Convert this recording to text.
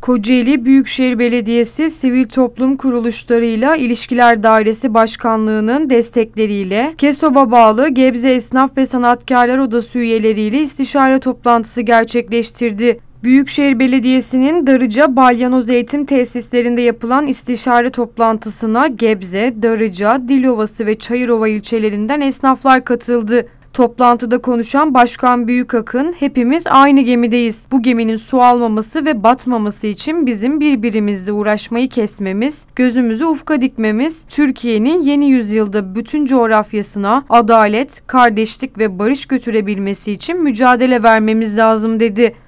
Kocaeli Büyükşehir Belediyesi Sivil Toplum Kuruluşlarıyla İlişkiler Dairesi Başkanlığı'nın destekleriyle KESOB'a bağlı Gebze Esnaf ve Sanatkarlar Odası üyeleriyle istişare toplantısı gerçekleştirdi. Büyükşehir Belediyesi'nin Darıca Balyanoz Eğitim Tesislerinde yapılan istişare toplantısına Gebze, Darıca, Dilovası ve Çayırova ilçelerinden esnaflar katıldı. Toplantıda konuşan Başkan Büyükakın, "Hepimiz aynı gemideyiz. Bu geminin su almaması ve batmaması için bizim birbirimizle uğraşmayı kesmemiz, gözümüzü ufka dikmemiz, Türkiye'nin yeni yüzyılda bütün coğrafyasına adalet, kardeşlik ve barış götürebilmesi için mücadele vermemiz lazım" dedi.